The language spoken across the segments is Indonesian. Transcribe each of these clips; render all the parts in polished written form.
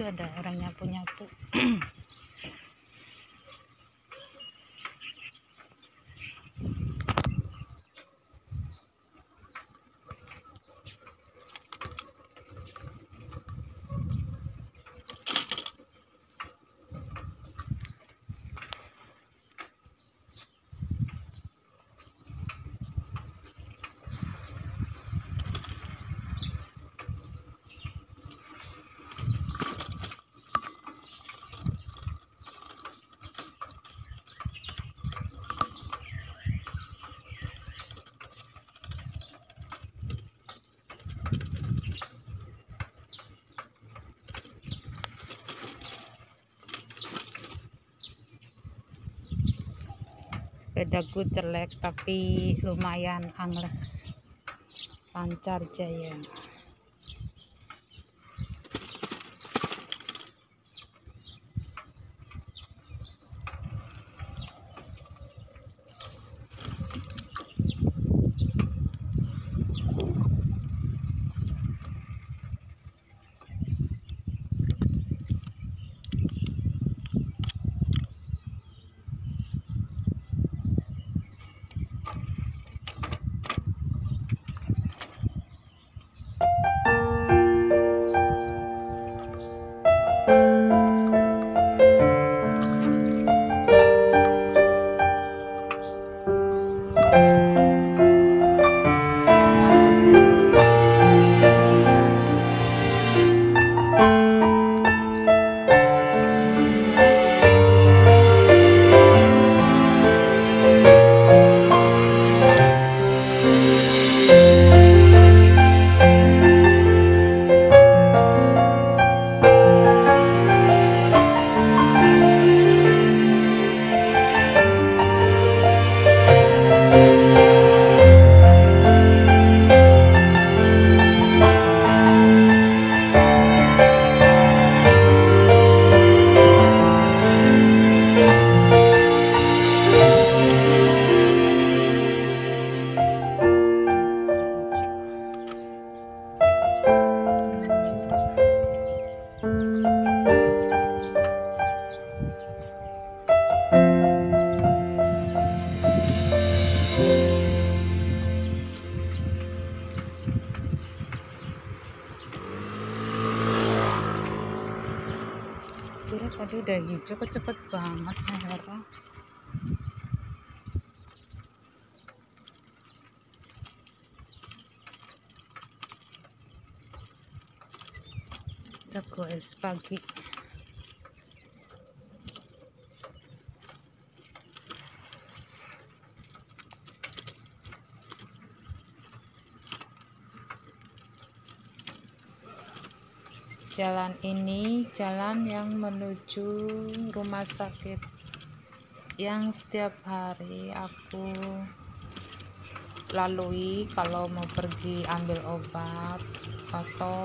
ada orang nyapu-nyapu. Sepedaku jelek tapi lumayan angles, lancar jaya. Kira tadi udah hijau, kok cepet banget merah. Kita goes pagi. Jalan ini jalan yang menuju rumah sakit yang setiap hari aku lalui kalau mau pergi ambil obat atau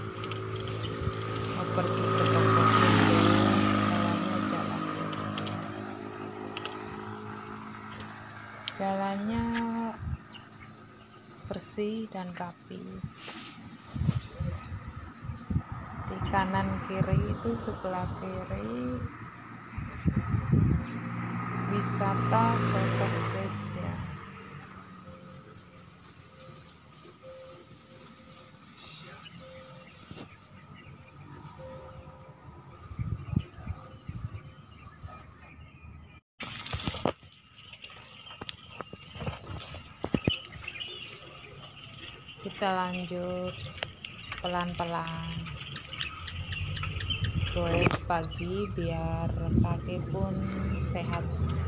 mau pergi ke toko itu. Jalannya bersih dan rapi. Di kanan kiri itu, sebelah kiri wisata Soto Gereja. Kita lanjut pelan-pelan, goes pagi biar kaki pun sehat.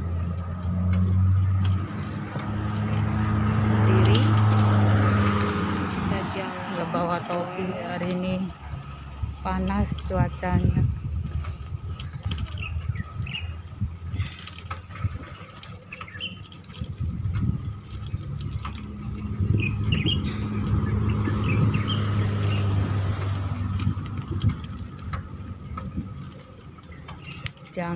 Sendiri kita jalan, nggak bawa topi. Hari ini panas cuacanya. Jam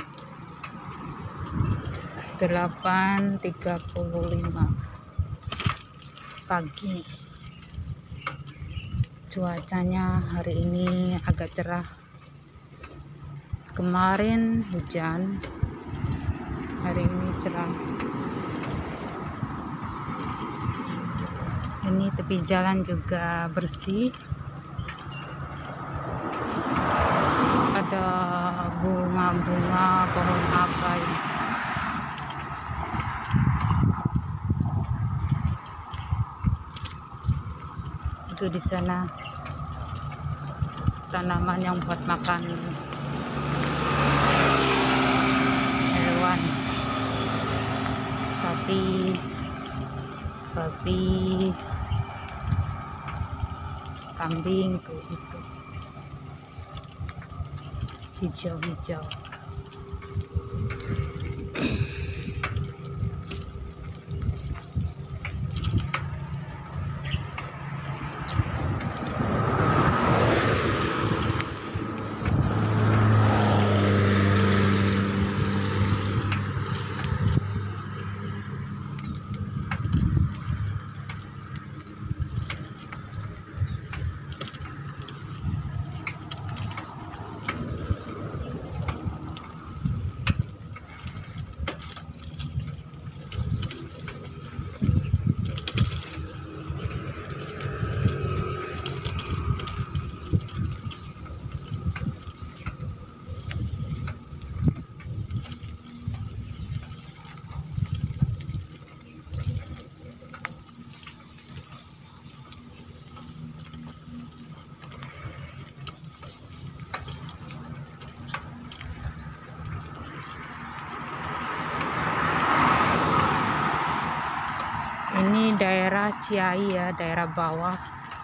8.35 pagi. Cuacanya hari ini agak cerah. Kemarin hujan, hari ini cerah. Ini tepi jalan juga bersih. Terus ada bunga-bunga pohon apa ini. Itu di sana tanaman yang buat makan hewan, sapi, babi, kambing tuh itu hijau-hijau. Ini daerah Ciai ya, daerah bawah.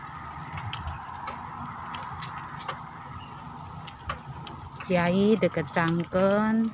Ciai dekat Cangken.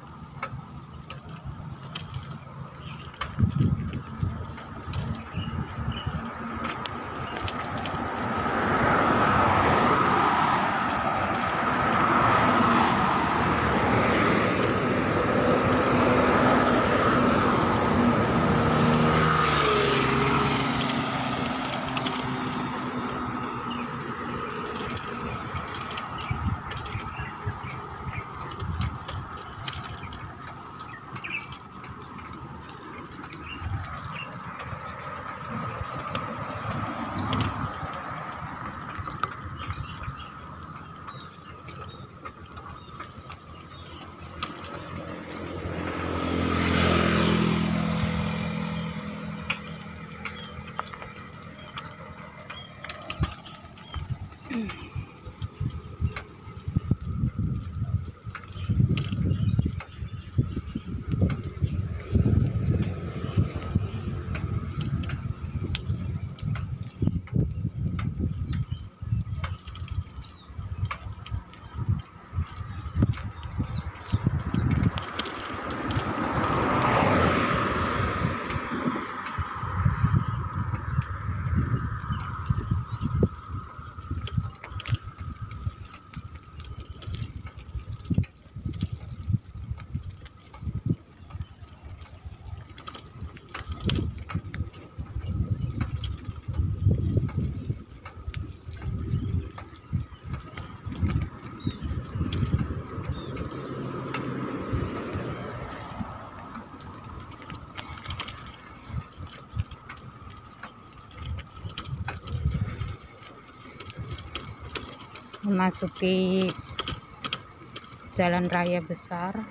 Memasuki jalan raya besar.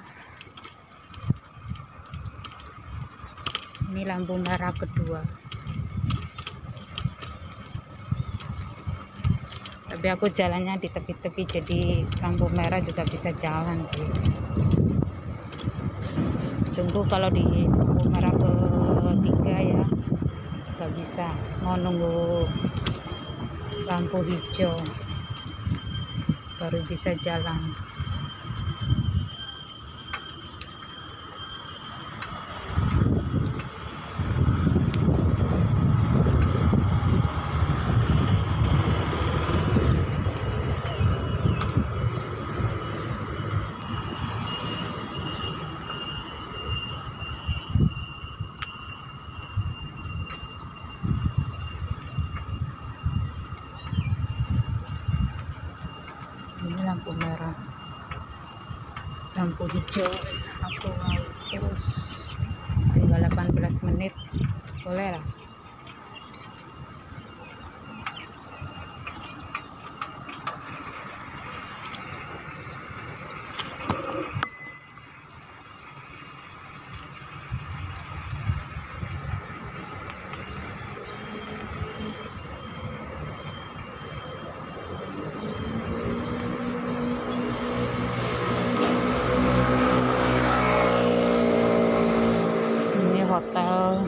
Ini lampu merah kedua. Tapi aku jalannya di tepi-tepi, jadi lampu merah juga bisa jalan sih. Tunggu kalau di lampu merah ketiga ya, nggak bisa, mau nunggu lampu hijau baru bisa jalan. Ini lampu merah. lampu hijau. Aku mau terus, tinggal 18 menit, boleh lah. Ini hotel.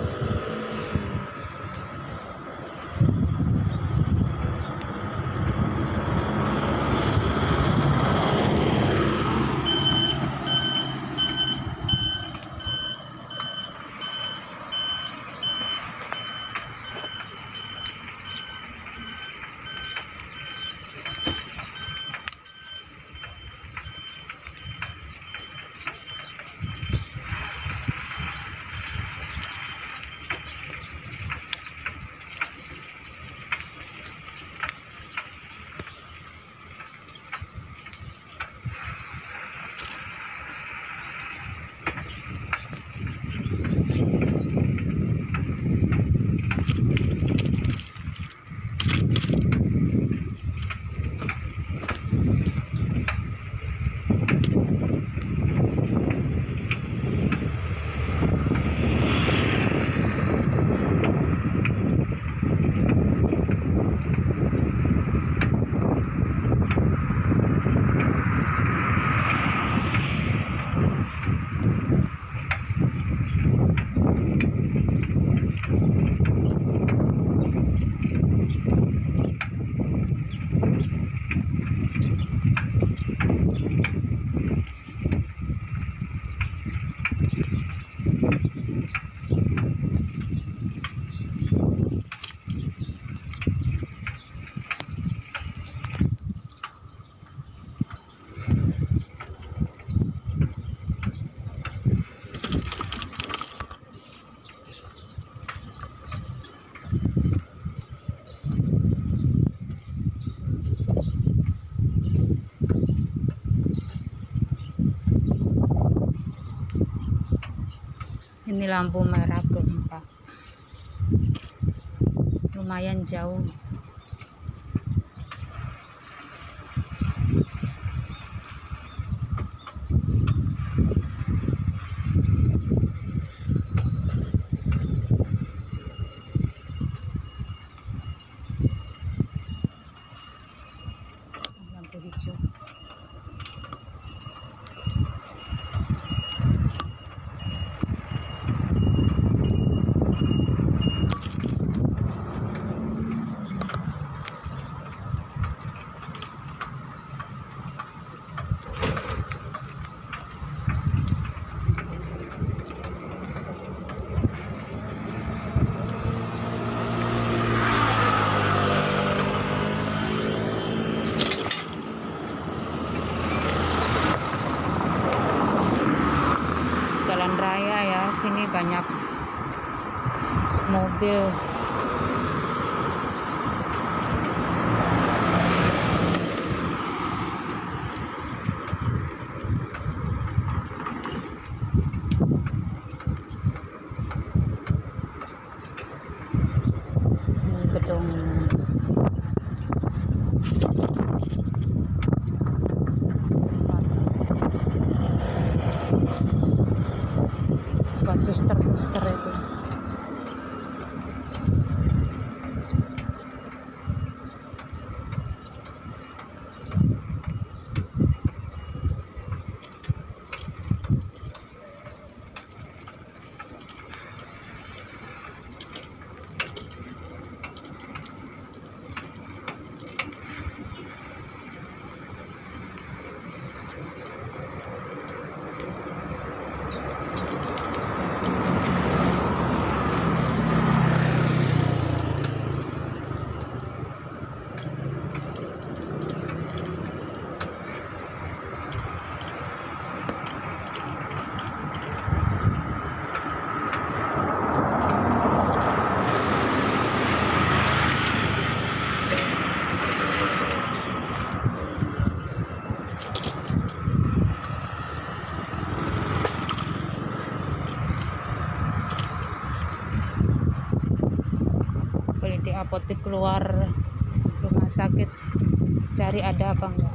Ini lampu merah keempat, lumayan jauh. Lampu hijau. Jalan raya ya, sini banyak mobil. Ini gedung buat suster-suster itu. keluar rumah sakit, cari ada apa enggak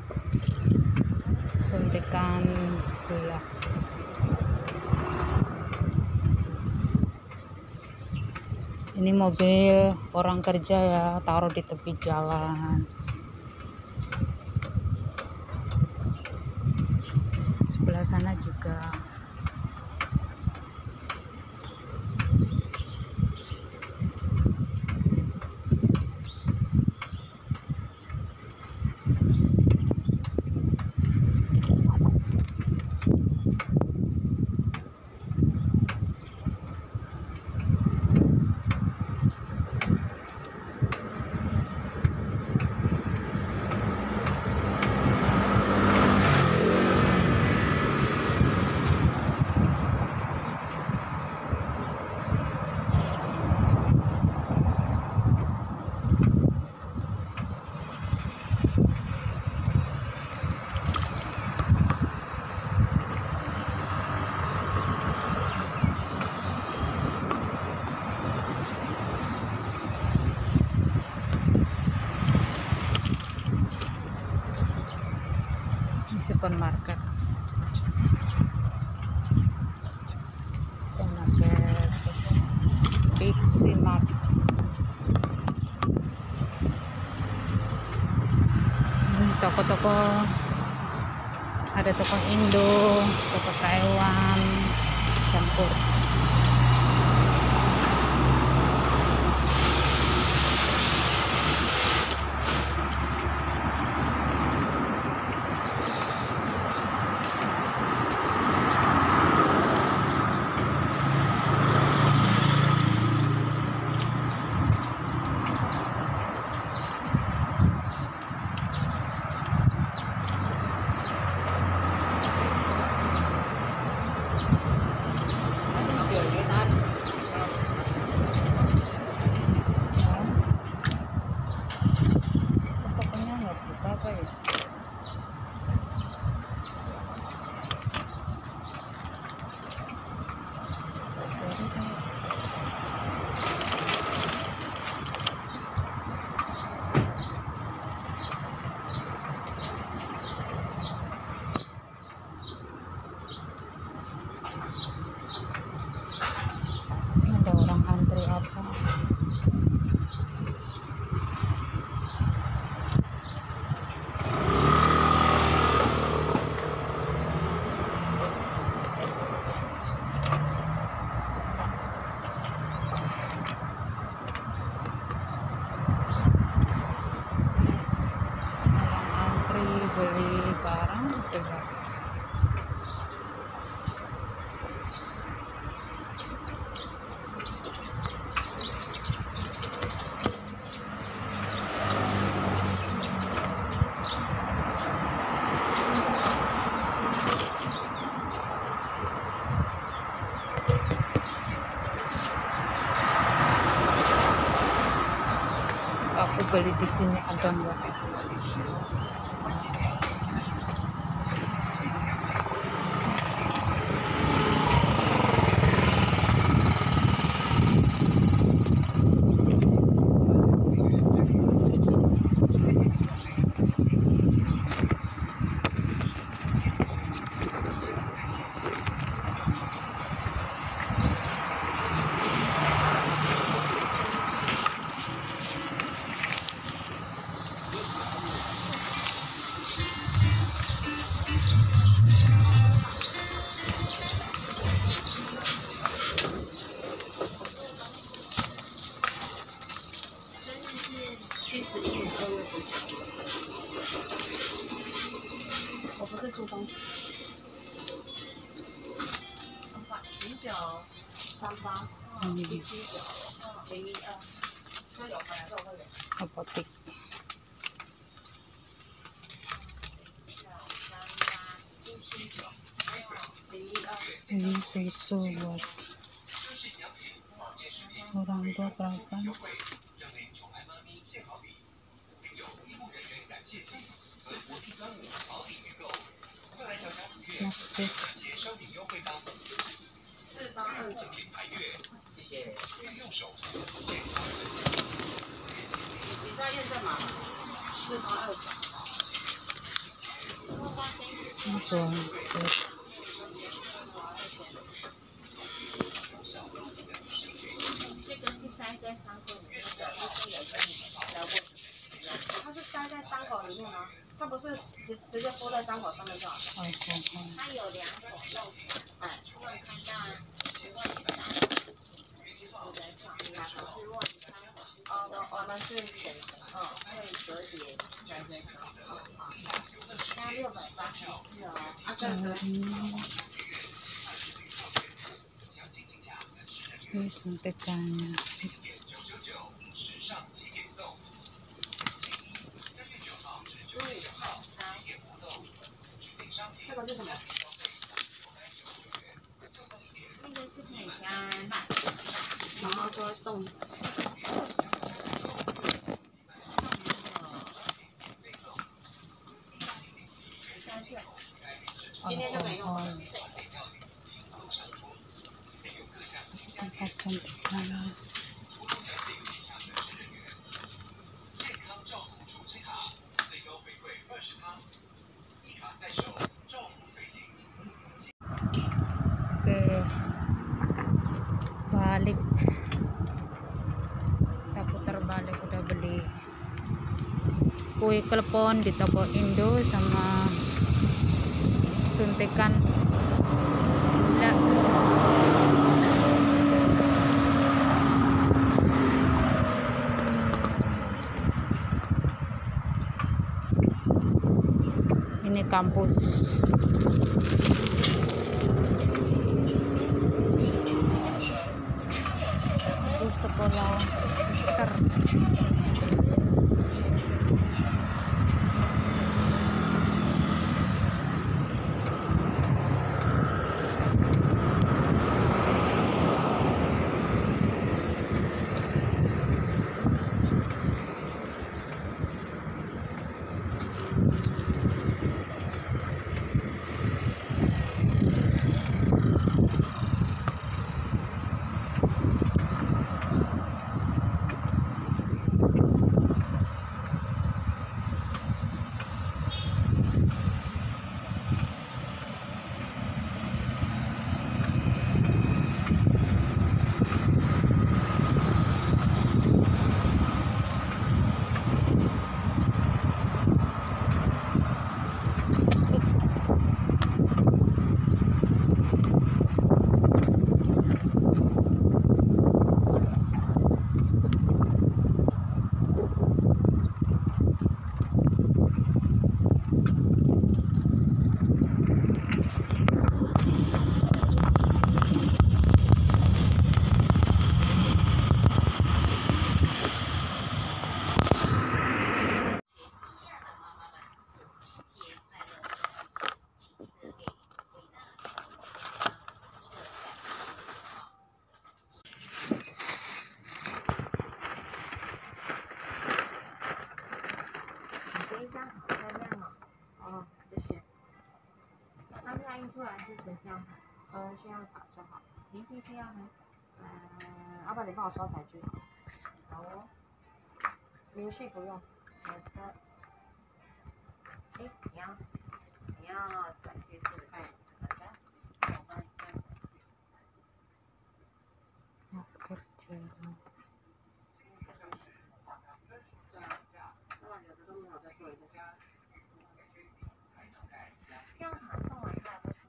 suntikan gula. Ini mobil orang kerja ya, taruh di tepi jalan. Sebelah sana juga. Supermarket Pixie Mart. Toko-toko, ada toko Indo, toko Taiwan campur. Tokonya nggak buka apa ya? Ada orang antri apa? Beli barang gitu ya. Aku beli di sini ada enggak? 我不是住公司。0938 179 012，这有回来，这有会员。 Apotek. Ini susu buat orang tua perawan. Masjid. 4829，谢谢。 你是要验证码吗？482。 这个是塞在伤口里面的，就是有跟你聊过。 它是塞在伤口里面吗？它不是直接敷在伤口上面就好。 它有2种用法，如果看到如果你伤口你的手你两个是如果你伤口我们是浅层， 会折叠在这种，那684哦， 啊这个 suntikannya. 这个是什么？ 那个是可以加辣， 然后就会送。今天就没用了。 suntikannya. balik kita putar balik, udah beli kue klepon di toko Indo sama suntikan gula. Ini kampus. Sekolah suster. 信用卡就好。 明细是要吗？ 要不然你帮我刷载具。 好哦。 明细不用。 好的。你要载具是？好的。我帮你看。 masker gel. 那有的都没有在做一个。 信用卡送完它会。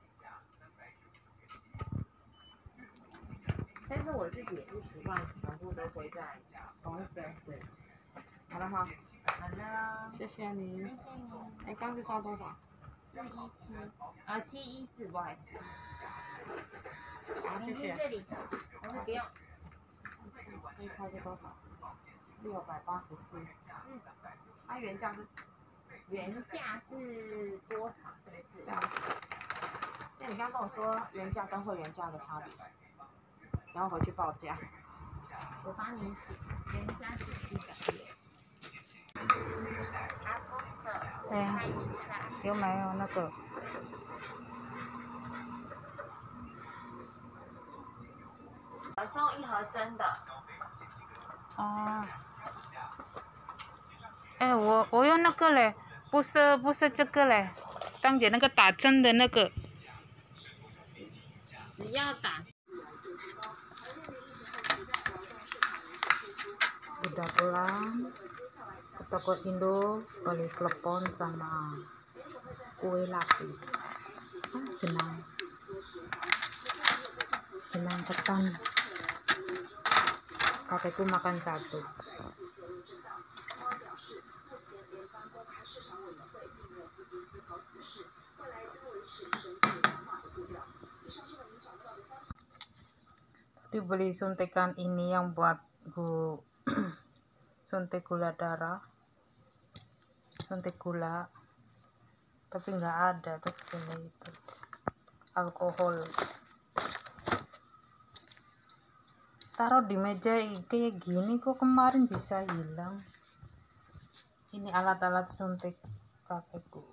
但是我自己也不习惯全部都归在同一边。对。 好了哈。 好了。 谢谢你。 谢谢你。 哎，刚是刷多少 ？714，不好意思。 好，谢谢。 这里还是不用。 这一块是多少？684。它原价是多少？是不是？ 这样。那你刚刚跟我说原价跟会员价的差别，然后回去报价。 我帮你写，原价是700元。阿公的，看一下。 有没有那个？ 我送1盒真的。 啊。 我用那个嘞，不是这个嘞，当姐那个打针的那个。 只要打。 Udah pulang ke toko Indo, beli klepon sama kue lapis. Jenang ketan. Kakekku makan satu. Dibeli suntikan ini yang buat suntik gula darah, suntik gula, tapi nggak ada. Terus ini itu alkohol, taruh di meja kayak gini kok kemarin bisa hilang. Ini alat-alat suntik kakekku.